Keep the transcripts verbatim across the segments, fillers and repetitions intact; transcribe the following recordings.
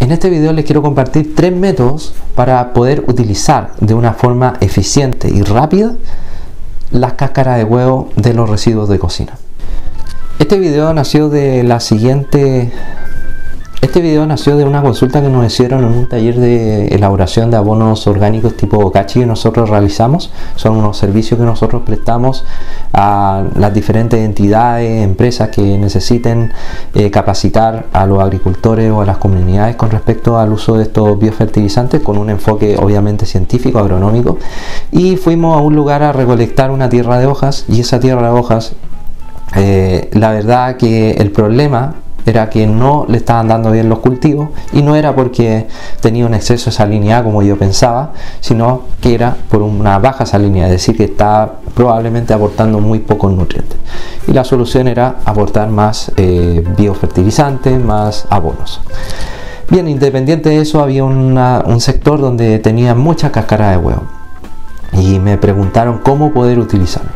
En este video les quiero compartir tres métodos para poder utilizar de una forma eficiente y rápida las cáscaras de huevo de los residuos de cocina. Este video nació de la siguiente Este video nació de una consulta que nos hicieron en un taller de elaboración de abonos orgánicos tipo bokashi que nosotros realizamos. Son unos servicios que nosotros prestamos a las diferentes entidades, empresas que necesiten eh, capacitar a los agricultores o a las comunidades con respecto al uso de estos biofertilizantes, con un enfoque obviamente científico, agronómico. Y fuimos a un lugar a recolectar una tierra de hojas, y esa tierra de hojas, eh, la verdad que el problema era que no le estaban dando bien los cultivos, y no era porque tenía un exceso de salinidad como yo pensaba, sino que era por una baja salinidad, es decir, que estaba probablemente aportando muy pocos nutrientes, y la solución era aportar más eh, biofertilizantes, más abonos. Bien, independiente de eso, había una, un sector donde tenía mucha cáscara de huevo, y me preguntaron cómo poder utilizarlo.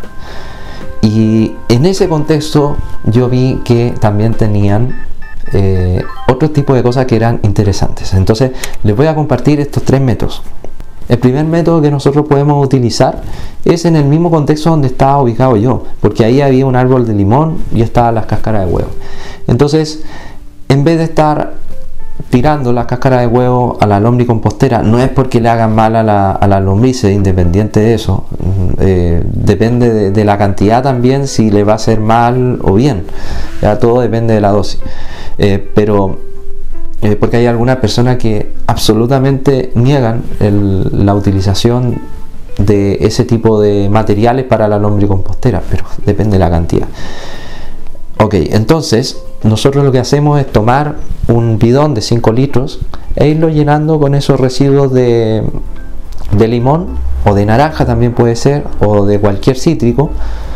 Y en ese contexto yo vi que también tenían eh, otro tipo de cosas que eran interesantes. Entonces les voy a compartir estos tres métodos. El primer método que nosotros podemos utilizar es en el mismo contexto donde estaba ubicado yo, porque ahí había un árbol de limón y estaban las cáscaras de huevo. Entonces, en vez de estar tirando la cáscara de huevo a la lombricompostera, no es porque le hagan mal a la, a la lombrices, independiente de eso, eh, depende de, de la cantidad también, si le va a hacer mal o bien, ya todo depende de la dosis, eh, pero eh, porque hay algunas personas que absolutamente niegan el, la utilización de ese tipo de materiales para la lombricompostera, pero depende de la cantidad. Ok, entonces nosotros lo que hacemos es tomar un bidón de cinco litros e irlo llenando con esos residuos de, de limón o de naranja, también puede ser, o de cualquier cítrico,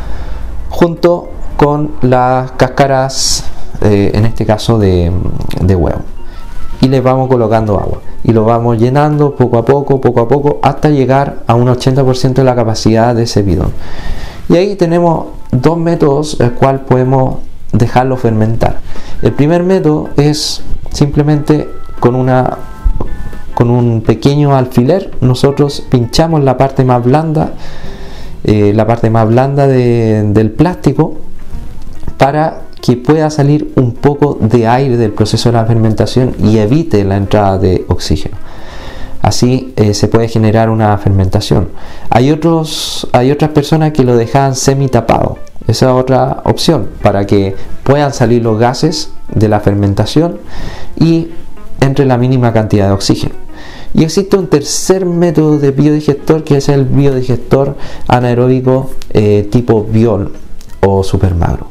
junto con las cáscaras, eh, en este caso de, de huevo, y le vamos colocando agua y lo vamos llenando poco a poco, poco a poco, hasta llegar a un ochenta por ciento de la capacidad de ese bidón. Y ahí tenemos dos métodos el cual podemos dejarlo fermentar. El primer método es simplemente con una con un pequeño alfiler nosotros pinchamos la parte más blanda eh, la parte más blanda de, del plástico, para que pueda salir un poco de aire del proceso de la fermentación y evite la entrada de oxígeno. Así eh, se puede generar una fermentación. Hay otros hay otras personas que lo dejan semi tapado. Esa es otra opción, para que puedan salir los gases de la fermentación y entre la mínima cantidad de oxígeno. Y existe un tercer método de biodigestor, que es el biodigestor anaeróbico eh, tipo Biol o Supermagro.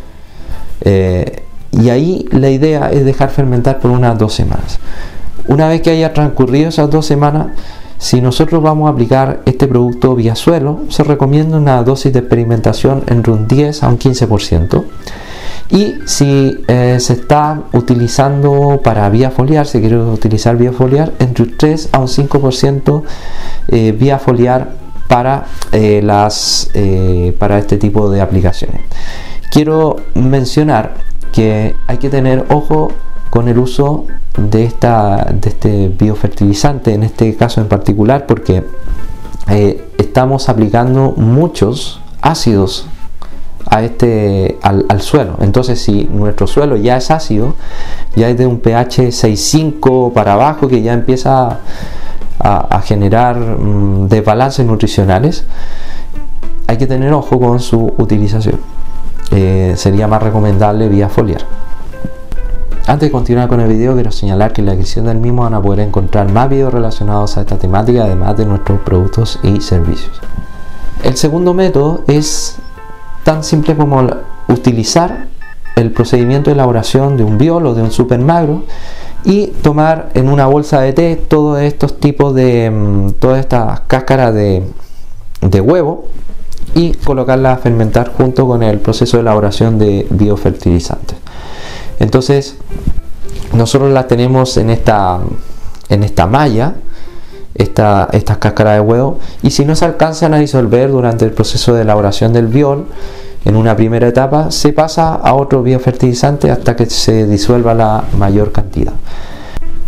Eh, y ahí la idea es dejar fermentar por unas dos semanas. Una vez que haya transcurrido esas dos semanas, si nosotros vamos a aplicar este producto vía suelo, se recomienda una dosis de experimentación entre un diez a un quince por ciento. Y si eh, se está utilizando para vía foliar, se quiere utilizar vía foliar, entre un tres a un cinco por ciento eh, vía foliar para, eh, las, eh, para este tipo de aplicaciones. Quiero mencionar que hay que tener ojo con el uso de, esta, de este biofertilizante, en este caso en particular, porque eh, estamos aplicando muchos ácidos a este, al, al suelo. Entonces, si nuestro suelo ya es ácido, ya es de un pH seis punto cinco para abajo, que ya empieza a, a generar mmm, desbalances nutricionales, hay que tener ojo con su utilización. Eh, sería más recomendable vía foliar. Antes de continuar con el video, quiero señalar que en la descripción del mismo van a poder encontrar más videos relacionados a esta temática, además de nuestros productos y servicios. El segundo método es tan simple como utilizar el procedimiento de elaboración de un Biol o de un Supermagro y tomar en una bolsa de té todos estos tipos de todas estas cáscaras de, de huevo y colocarla a fermentar junto con el proceso de elaboración de biofertilizantes. Entonces nosotros las tenemos en esta en esta malla, esta, estas cáscaras de huevo, y si no se alcanzan a disolver durante el proceso de elaboración del Biol en una primera etapa, se pasa a otro biofertilizante hasta que se disuelva la mayor cantidad.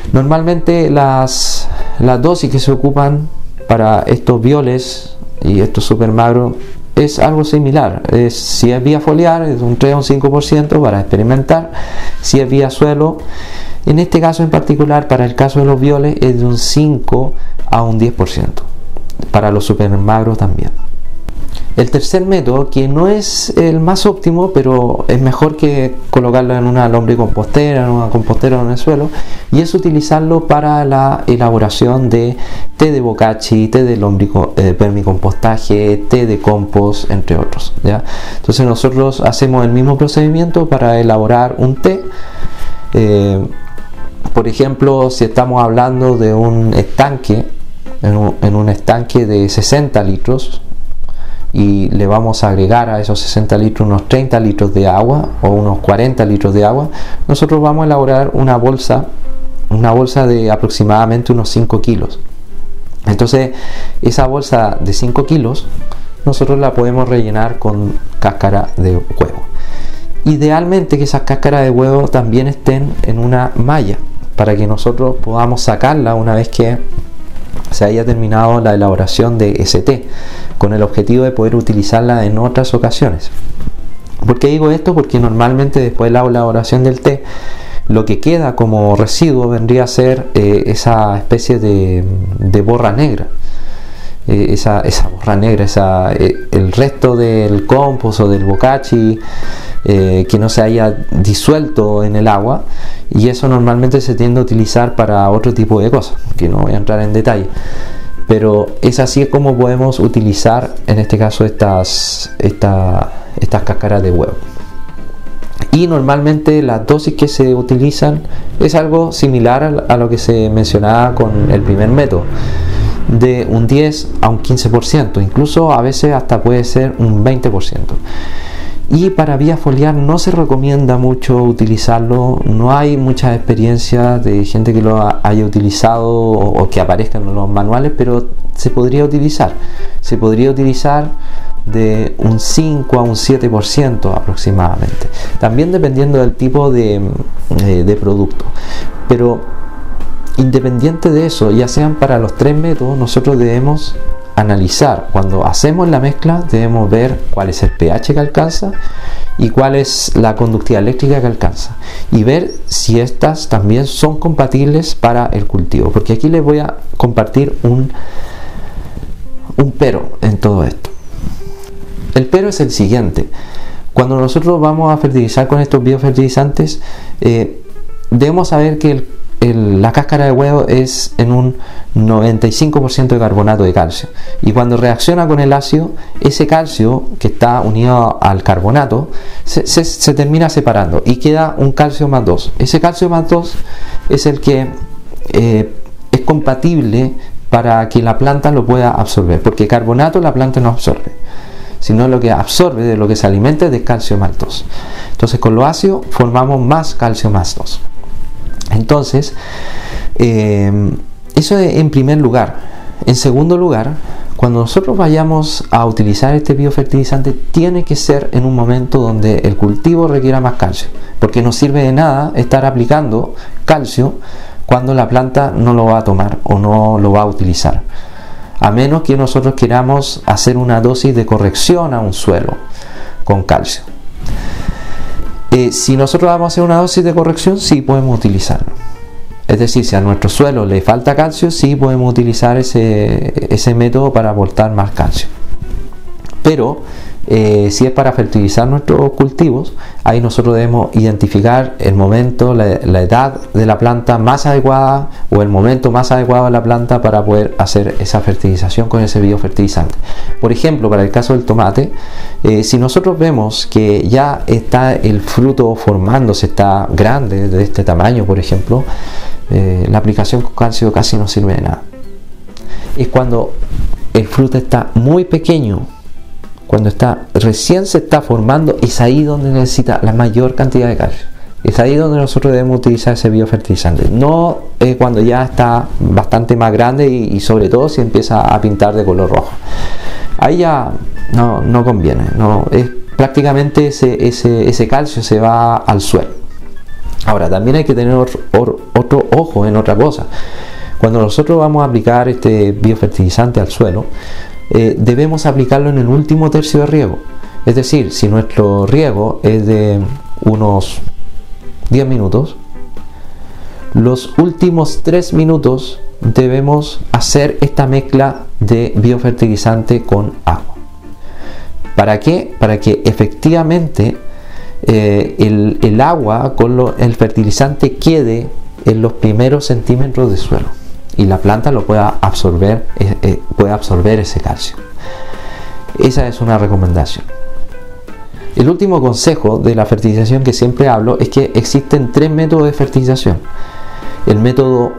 Normalmente las, las dosis que se ocupan para estos violes y estos super magros es algo similar. Es, si es vía foliar es un tres a un cinco por ciento para experimentar. Si es vía suelo, en este caso en particular, para el caso de los violes, es de un cinco a un diez por ciento. Para los super magros también. El tercer método, que no es el más óptimo, pero es mejor que colocarlo en una lombricompostera, en una compostera en el suelo, y es utilizarlo para la elaboración de té de bocachi, té de lombrico, eh, vermicompostaje, té de compost, entre otros, ¿ya? Entonces nosotros hacemos el mismo procedimiento para elaborar un té. Eh, por ejemplo, si estamos hablando de un estanque, en un, en un estanque de sesenta litros, y le vamos a agregar a esos sesenta litros unos treinta litros de agua o unos cuarenta litros de agua, nosotros vamos a elaborar una bolsa una bolsa de aproximadamente unos cinco kilos. Entonces esa bolsa de cinco kilos nosotros la podemos rellenar con cáscara de huevo. Idealmente que esas cáscaras de huevo también estén en una malla para que nosotros podamos sacarla una vez que se haya terminado la elaboración de ese té, con el objetivo de poder utilizarla en otras ocasiones. ¿Por qué digo esto? Porque normalmente después de la elaboración del té, lo que queda como residuo vendría a ser eh, esa especie de, de borra negra. Eh, esa, esa borra negra, esa, eh, el resto del compost o del bocachi eh, que no se haya disuelto en el agua, y eso normalmente se tiende a utilizar para otro tipo de cosas, que no voy a entrar en detalle, pero es así como podemos utilizar en este caso estas, esta, estas cáscaras de huevo. Y normalmente las dosis que se utilizan es algo similar a lo que se mencionaba con el primer método, de un diez a un quince por ciento, incluso a veces hasta puede ser un veinte por ciento. Y para vía foliar no se recomienda mucho utilizarlo, no hay muchas experiencias de gente que lo haya utilizado o, o que aparezcan en los manuales, pero se podría utilizar, se podría utilizar de un cinco a un siete por ciento aproximadamente, también dependiendo del tipo de, de, de producto. Pero independiente de eso, ya sean para los tres métodos, nosotros debemos analizar, cuando hacemos la mezcla debemos ver cuál es el pH que alcanza y cuál es la conductividad eléctrica que alcanza, y ver si estas también son compatibles para el cultivo, porque aquí les voy a compartir un, un pero en todo esto. El pero es el siguiente: cuando nosotros vamos a fertilizar con estos biofertilizantes, eh, debemos saber que el El, la cáscara de huevo es en un noventa y cinco por ciento de carbonato de calcio, y cuando reacciona con el ácido, ese calcio que está unido al carbonato se, se, se termina separando y queda un calcio más dos. Ese calcio más dos es el que eh, es compatible para que la planta lo pueda absorber, porque carbonato la planta no absorbe, sino lo que absorbe, de lo que se alimenta, es de calcio más dos. Entonces con lo ácido formamos más calcio más dos. Entonces, eh, eso en primer lugar. En segundo lugar, cuando nosotros vayamos a utilizar este biofertilizante, tiene que ser en un momento donde el cultivo requiera más calcio, porque no sirve de nada estar aplicando calcio cuando la planta no lo va a tomar o no lo va a utilizar, a menos que nosotros queramos hacer una dosis de corrección a un suelo con calcio. Eh, si nosotros vamos a hacer una dosis de corrección, sí podemos utilizarlo. Es decir, si a nuestro suelo le falta calcio, sí podemos utilizar ese, ese método para aportar más calcio. Pero eh, si es para fertilizar nuestros cultivos, ahí nosotros debemos identificar el momento, la, la edad de la planta más adecuada, o el momento más adecuado de la planta para poder hacer esa fertilización con ese biofertilizante. Por ejemplo, para el caso del tomate, eh, si nosotros vemos que ya está el fruto formándose, está grande, de este tamaño por ejemplo, eh, la aplicación con calcio casi no sirve de nada. Es cuando el fruto está muy pequeño, cuando está recién se está formando, es ahí donde necesita la mayor cantidad de calcio. Es ahí donde nosotros debemos utilizar ese biofertilizante, no eh, cuando ya está bastante más grande y, y sobre todo si empieza a pintar de color rojo. Ahí ya no, no conviene, no, es prácticamente ese, ese, ese calcio se va al suelo. Ahora, también hay que tener otro, otro ojo en otra cosa. Cuando nosotros vamos a aplicar este biofertilizante al suelo, eh, debemos aplicarlo en el último tercio de riego. Es decir, si nuestro riego es de unos diez minutos, los últimos tres minutos debemos hacer esta mezcla de biofertilizante con agua. ¿Para qué? Para que efectivamente eh, el, el agua con lo, el fertilizante quede en los primeros centímetros de suelo y la planta lo pueda absorber, eh, eh, pueda absorber ese calcio. Esa es una recomendación. El último consejo de la fertilización que siempre hablo es que existen tres métodos de fertilización. El método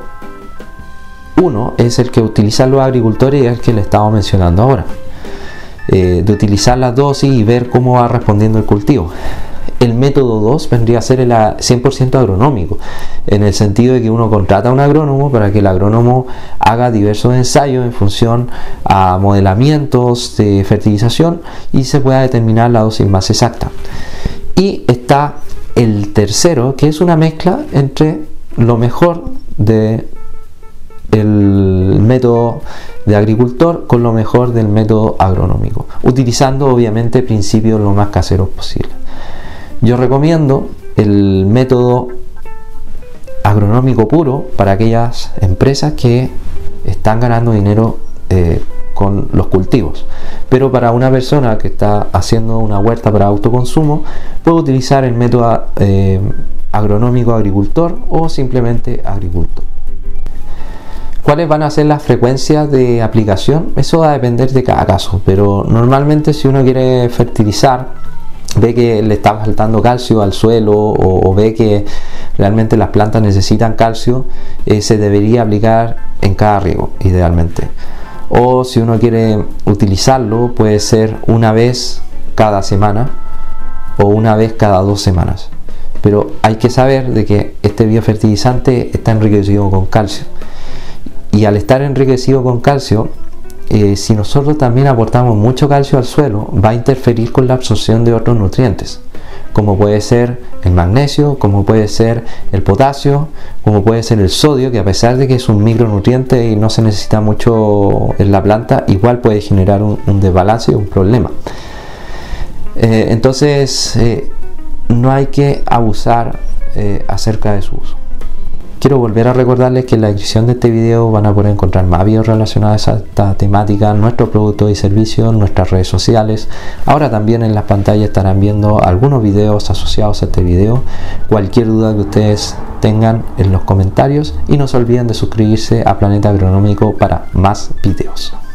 uno es el que utilizan los agricultores y es el que le estaba mencionando ahora, eh, de utilizar las dosis y ver cómo va respondiendo el cultivo. El método dos vendría a ser el cien por ciento agronómico, en el sentido de que uno contrata a un agrónomo para que el agrónomo haga diversos ensayos en función a modelamientos de fertilización y se pueda determinar la dosis más exacta. Y está el tercero, que es una mezcla entre lo mejor de el método de agricultor con lo mejor del método agronómico, utilizando obviamente principios lo más caseros posible. Yo recomiendo el método agronómico puro para aquellas empresas que están ganando dinero eh, con los cultivos, pero para una persona que está haciendo una huerta para autoconsumo puede utilizar el método eh, agronómico agricultor o simplemente agricultor. ¿Cuáles van a ser las frecuencias de aplicación? Eso va a depender de cada caso, pero normalmente si uno quiere fertilizar, ve que le está faltando calcio al suelo o, o ve que realmente las plantas necesitan calcio, eh, se debería aplicar en cada riego idealmente. O si uno quiere utilizarlo, puede ser una vez cada semana o una vez cada dos semanas. Pero hay que saber de que este biofertilizante está enriquecido con calcio. Y al estar enriquecido con calcio, eh, si nosotros también aportamos mucho calcio al suelo, va a interferir con la absorción de otros nutrientes, como puede ser el magnesio, como puede ser el potasio, como puede ser el sodio, que a pesar de que es un micronutriente y no se necesita mucho en la planta, igual puede generar un, un desbalance y un problema. Eh, entonces, eh, no hay que abusar eh, acerca de su uso. Quiero volver a recordarles que en la descripción de este video van a poder encontrar más videos relacionados a esta temática, nuestros productos y servicios, nuestras redes sociales. Ahora también en las pantallas estarán viendo algunos videos asociados a este video. Cualquier duda que ustedes tengan en los comentarios y no se olviden de suscribirse a Planeta Agronómico para más videos.